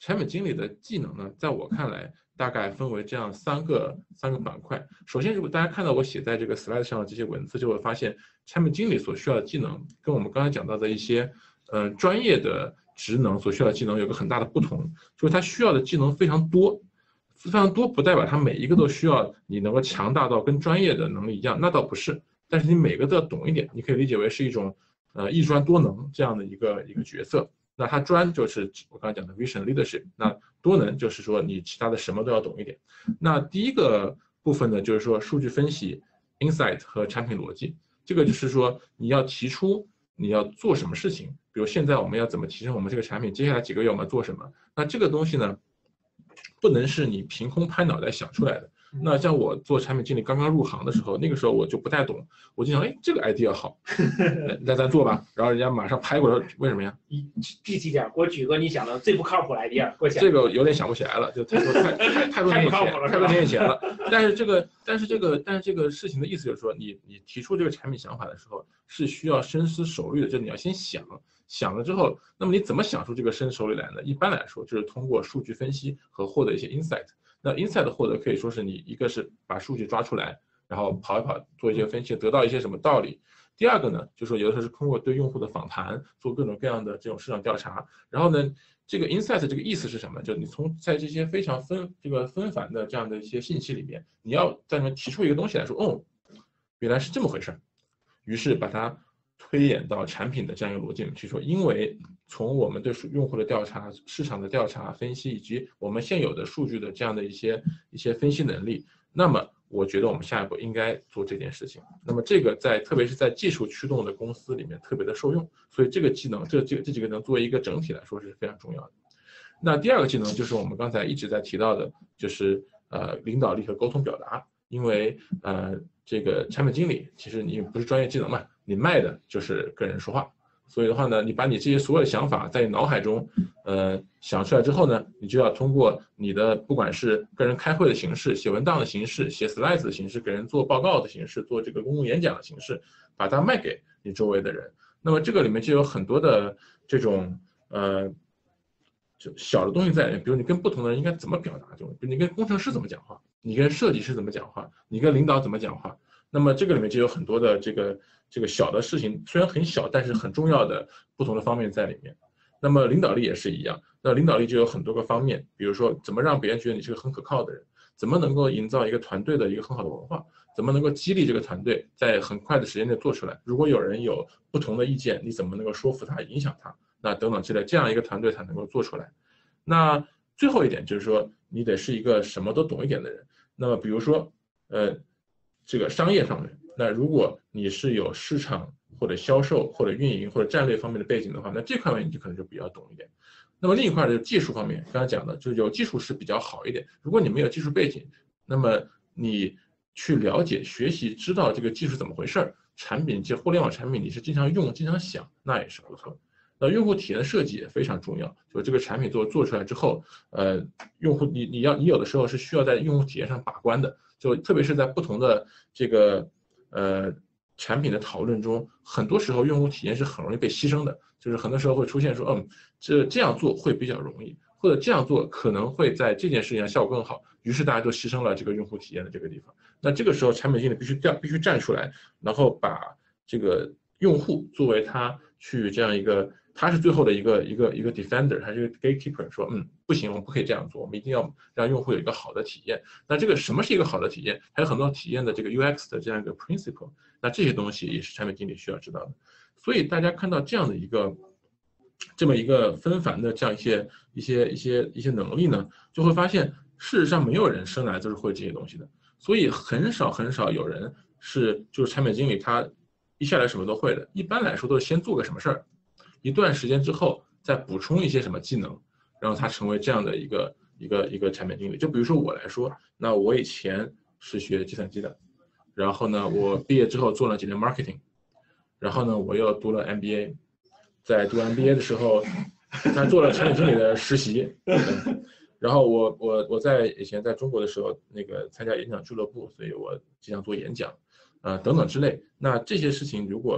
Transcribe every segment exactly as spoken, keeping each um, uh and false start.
产品经理的技能呢，在我看来大概分为这样三个三个板块。首先，如果大家看到我写在这个 slide 上的这些文字，就会发现产品经理所需要的技能跟我们刚才讲到的一些呃专业的职能所需要的技能有个很大的不同，就是他需要的技能非常多。非常多不代表他每一个都需要你能够强大到跟专业的能力一样，那倒不是。但是你每个都要懂一点，你可以理解为是一种呃一专多能这样的一个一个角色。那他专就是我刚才讲的 vision leadership， 那多能就是说你其他的什么都要懂一点。那第一个部分呢，就是说数据分析 insight 和产品逻辑，这个就是说你要提出你要做什么事情，比如现在我们要怎么提升我们这个产品，接下来几个月我们要做什么，那这个东西呢不能是你凭空拍脑袋想出来的。那像我做产品经理刚刚入行的时候，那个时候我就不太懂，我就想，哎，这个 idea 好，那咱做吧。然后人家马上拍过来，为什么呀？ 具体点，给我举个你想的最不靠谱的 idea，给我讲。 这个有点想不起来了，就太多太太太多年前，太多年前了。但是这个，但是这个，但是这个事情的意思就是说，你你提出这个产品想法的时候，是需要深思熟虑的，就你要先想。想了之后，那么你怎么想出这个深手里来呢？一般来说，就是通过数据分析和获得一些 insight。那 insight 的获得可以说是你一个是把数据抓出来，然后跑一跑，做一些分析，得到一些什么道理。第二个呢，就是说有的时候是通过对用户的访谈，做各种各样的这种市场调查。然后呢，这个 insight 这个意思是什么？就你从在这些非常分这个纷繁的这样的一些信息里面，你要在里面提出一个东西来说，哦，原来是这么回事。于是把它推演到产品的这样一个逻辑里面去说，因为从我们对用户的调查、市场的调查分析，以及我们现有的数据的这样的一些一些分析能力，那么我觉得我们下一步应该做这件事情。那么这个在特别是在技术驱动的公司里面特别的受用，所以这个技能，这这这几个能作为一个整体来说是非常重要的。那第二个技能就是我们刚才一直在提到的，就是呃领导力和沟通表达，因为呃这个产品经理其实你不是专业技能嘛。你卖的就是跟人说话，所以的话呢，你把你这些所有的想法在你脑海中，呃，想出来之后呢，你就要通过你的不管是跟人开会的形式、写文档的形式、写 slides 的形式、给人做报告的形式、做这个公共演讲的形式，把它卖给你周围的人。那么这个里面就有很多的这种呃，就小的东西在里面，比如你跟不同的人应该怎么表达，就比如你跟工程师怎么讲话，你跟设计师怎么讲话，你跟领导怎么讲话。那么这个里面就有很多的这个这个小的事情，虽然很小，但是很重要的不同的方面在里面。那么领导力也是一样，那领导力就有很多个方面，比如说怎么让别人觉得你是个很可靠的人，怎么能够营造一个团队的一个很好的文化，怎么能够激励这个团队在很快的时间内做出来。如果有人有不同的意见，你怎么能够说服他、影响他，那等等之类，这样一个团队才能够做出来。那最后一点就是说，你得是一个什么都懂一点的人。那么比如说，呃。这个商业上面，那如果你是有市场或者销售或者运营或者战略方面的背景的话，那这块面你就可能就比较懂一点。那么另一块就是技术方面，刚才讲的就是有技术是比较好一点。如果你没有技术背景，那么你去了解、学习、知道这个技术怎么回事，产品这互联网产品你是经常用、经常想，那也是不错。那用户体验设计也非常重要，就这个产品做做出来之后，呃，用户你你要你有的时候是需要在用户体验上把关的。就特别是在不同的这个呃产品的讨论中，很多时候用户体验是很容易被牺牲的。就是很多时候会出现说，嗯，这这样做会比较容易，或者这样做可能会在这件事情上效果更好，于是大家都牺牲了这个用户体验的这个地方。那这个时候产品经理必须调必须站出来，然后把这个用户作为他去这样一个。他是最后的一个一个一个 defender， 他是一个 gatekeeper， 说嗯不行，我们不可以这样做，我们一定要让用户有一个好的体验。那这个什么是一个好的体验？还有很多体验的这个 U X 的这样一个 principle， 那这些东西也是产品经理需要知道的。所以大家看到这样的一个这么一个纷繁的这样一些一些一些一些能力呢，就会发现事实上没有人生来都是会这些东西的，所以很少很少有人是就是产品经理他一下来什么都会的。一般来说都是先做个什么事儿。一段时间之后，再补充一些什么技能，然后他成为这样的一个一个一个产品经理。就比如说我来说，那我以前是学计算机的，然后呢，我毕业之后做了几年 marketing， 然后呢，我又读了 M B A， 在读 M B A 的时候，他做了产品经理的实习。然后我我我在以前在中国的时候，那个参加演讲俱乐部，所以我经常做演讲，呃等等之类。那这些事情如果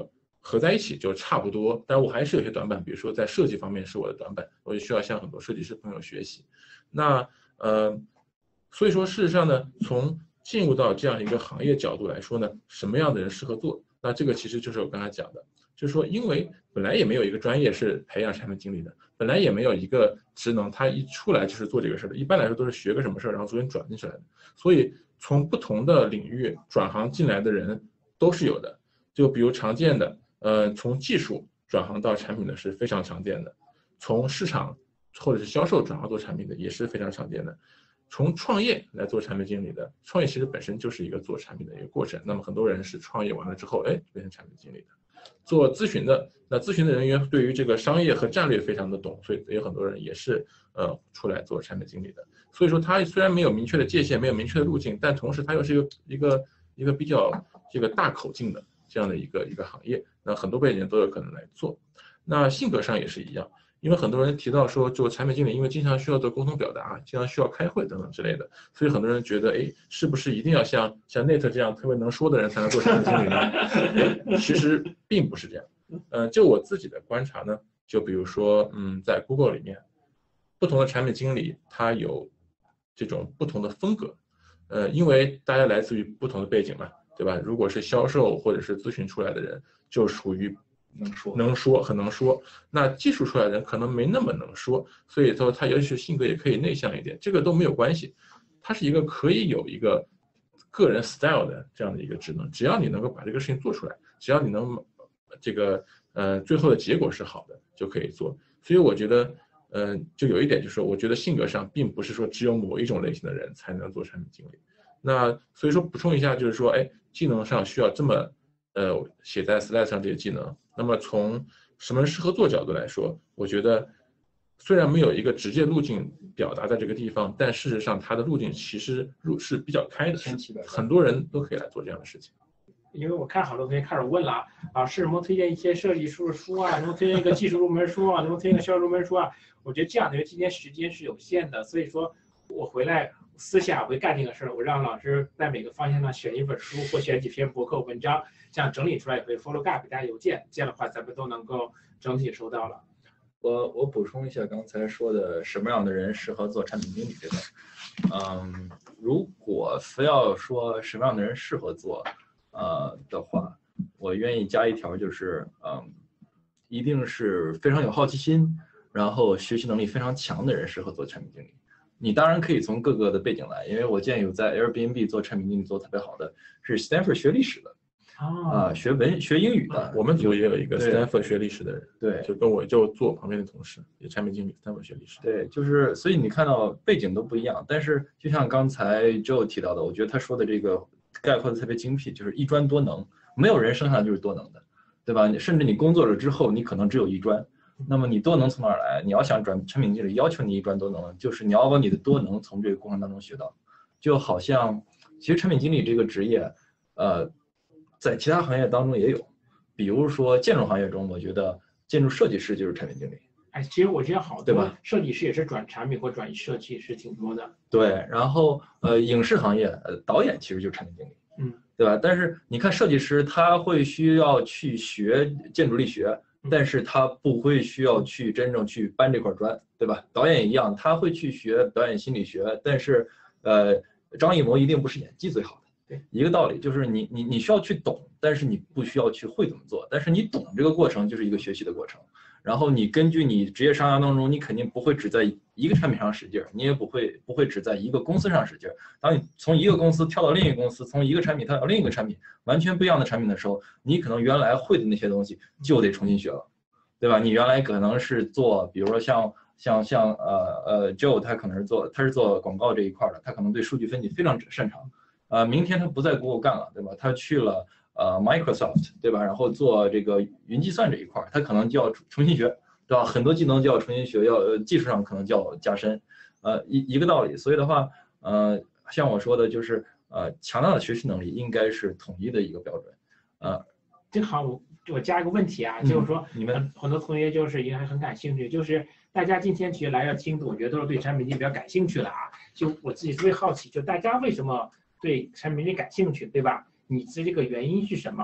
合在一起就差不多，但我还是有些短板，比如说在设计方面是我的短板，我就需要向很多设计师朋友学习。那呃，所以说事实上呢，从进入到这样一个行业角度来说呢，什么样的人适合做？那这个其实就是我刚才讲的，就是说，因为本来也没有一个专业是培养产品经理的，本来也没有一个职能，他一出来就是做这个事的，一般来说都是学个什么事儿，然后逐渐转进去来的。所以从不同的领域转行进来的人都是有的，就比如常见的，呃，从技术转行到产品的是非常常见的，从市场或者是销售转行做产品的也是非常常见的。从创业来做产品经理的，创业其实本身就是一个做产品的一个过程。那么很多人是创业完了之后，哎，变成产品经理的。做咨询的，那咨询的人员对于这个商业和战略非常的懂，所以有很多人也是呃出来做产品经理的。所以说，它虽然没有明确的界限，没有明确的路径，但同时它又是一个一个一个比较这个大口径的这样的一个一个行业。那很多背景都有可能来做。那性格上也是一样。因为很多人提到说，做产品经理，因为经常需要做沟通表达，经常需要开会等等之类的，所以很多人觉得，哎，是不是一定要像像 Nate 这样特别能说的人才能做产品经理呢？其实并不是这样。呃，就我自己的观察呢，就比如说，嗯，在 Google 里面，不同的产品经理他有这种不同的风格，呃，因为大家来自于不同的背景嘛，对吧？如果是销售或者是咨询出来的人，就属于能说能说很能说，那技术出来的人可能没那么能说，所以说他也许性格也可以内向一点，这个都没有关系，他是一个可以有一个个人 style 的这样的一个职能，只要你能够把这个事情做出来，只要你能这个呃最后的结果是好的就可以做。所以我觉得呃就有一点就是我觉得性格上并不是说只有某一种类型的人才能做产品经理。那所以说补充一下就是说，哎，技能上需要这么呃写在 slide 上这些技能。那么从什么人适合做角度来说，我觉得虽然没有一个直接路径表达在这个地方，但事实上它的路径其实路是比较开的，很多人都可以来做这样的事情。 因为我看好多同学开始问了啊，是能不能推荐一些设计书的书啊，能不能推荐一个技术入门书啊，能不能推荐一个销售入门书啊？我觉得这样的，因为今天时间是有限的，所以说我回来私下会干这个事儿，我让老师在每个方向上选一本书或选几篇博客文章，这样整理出来也会 follow up 给大家邮件，这样的话咱们都能够整体收到了。 我我补充一下刚才说的什么样的人适合做产品经理这个，嗯，如果非要说什么样的人适合做，呃的话，我愿意加一条，就是嗯，一定是非常有好奇心，然后学习能力非常强的人适合做产品经理。你当然可以从各个的背景来，因为我见有在 Airbnb 做产品经理做特别好的，是 Stanford 学历史的。啊、呃，学文学英语的， 我们组也有一个 Stanford 学历史的人， 对， 就跟我就坐旁边的同事，也产品经理 Stanford 学历史。 对，就是所以你看到背景都不一样，但是就像刚才 Joe 提到的，我觉得他说的这个概括的特别精辟，就是一专多能，没有人生下来就是多能的，对吧？甚至你工作了之后，你可能只有一专，那么你多能从哪儿来？你要想转产品经理，要求你一专多能，就是你要把你的多能从这个过程当中学到，就好像其实产品经理这个职业，呃。在其他行业当中也有，比如说建筑行业中，我觉得建筑设计师就是产品经理。 哎，其实我觉得好多设计师也是转产品或转设计师挺多的。 对，然后呃，影视行业呃，导演其实就是产品经理， 嗯， 对吧？但是你看设计师，他会需要去学建筑力学，但是他不会需要去真正去搬这块砖，对吧？导演一样，他会去学表演心理学，但是呃，张艺谋一定不是演技最好的。一个道理就是你你你需要去懂，但是你不需要去会怎么做，但是你懂这个过程就是一个学习的过程。然后你根据你职业生涯当中，你肯定不会只在一个产品上使劲，你也不会不会只在一个公司上使劲。当你从一个公司跳到另一个公司，从一个产品跳到另一个产品，完全不一样的产品的时候，你可能原来会的那些东西就得重新学了，对吧？你原来可能是做，比如说像像像呃呃 Joe 他可能是做他是做广告这一块的，他可能对数据分析非常擅长。呃，明天他不在 Google 干了，对吧？他去了呃 Microsoft， 对吧？然后做这个云计算这一块，他可能就要重新学，对吧？很多技能就要重新学，要呃技术上可能就要加深，呃一一个道理。所以的话，呃，像我说的，就是呃强大的学习能力应该是统一的一个标准，呃， 正好我我加一个问题啊，嗯、就是说你们很多同学就是也很感兴趣，就是大家今天其实来要听，我觉得都是对产品经理比较感兴趣的啊。就我自己特别好奇，就大家为什么对产品经理感兴趣，对吧？你的这个原因是什么？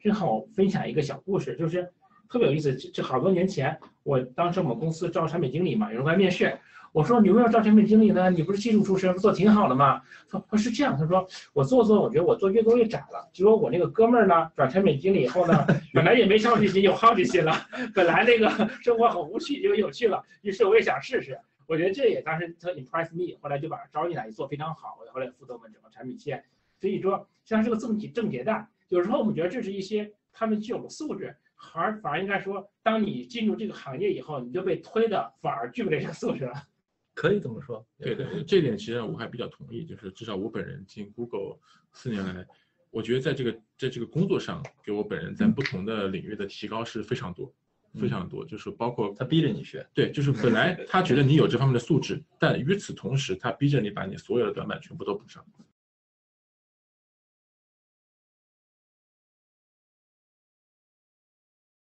正好分享一个小故事，就是特别有意思。这这好多年前，我当时我们公司招产品经理嘛，有人来面试，我说你为什么招产品经理呢？你不是技术出身，不做挺好的吗？他说是这样，他说我做做，我觉得我做越做越窄了。结果我那个哥们儿呢，转产品经理以后呢，本来也没上进心，有好奇心了，本来那个生活很无趣，就有趣了，于是我也想试试。我觉得这也当时特 impress me， 后来就把他招进来，做非常好。我后来负责我们整个产品线，所以说像是个正正迭代。有时候我们觉得这是一些他们具有的素质，反而反而应该说，当你进入这个行业以后，你就被推的反而具备这个素质了。 可以这么说。 对的，这点其实我还比较同意，就是至少我本人进 Google 四年来，我觉得在这个在这个工作上，给我本人在不同的领域的提高是非常多。非常多，就是包括他逼着你学， 对，就是本来他觉得你有这方面的素质，但与此同时，他逼着你把你所有的短板全部都补上。